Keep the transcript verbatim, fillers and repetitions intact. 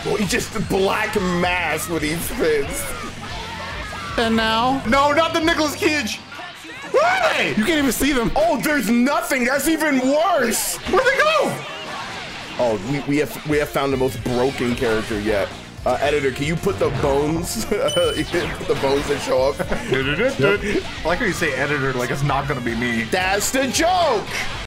Oh, he just black mass with these fins. And now? No, not the Nicolas Cage. Where are they? You can't even see them. Oh, there's nothing. That's even worse. Where'd they go? Oh, we, we have we have found the most broken character yet. Uh, editor, can you put the bones, put the bones that show up? I like how you say editor like it's not gonna be me. That's the joke.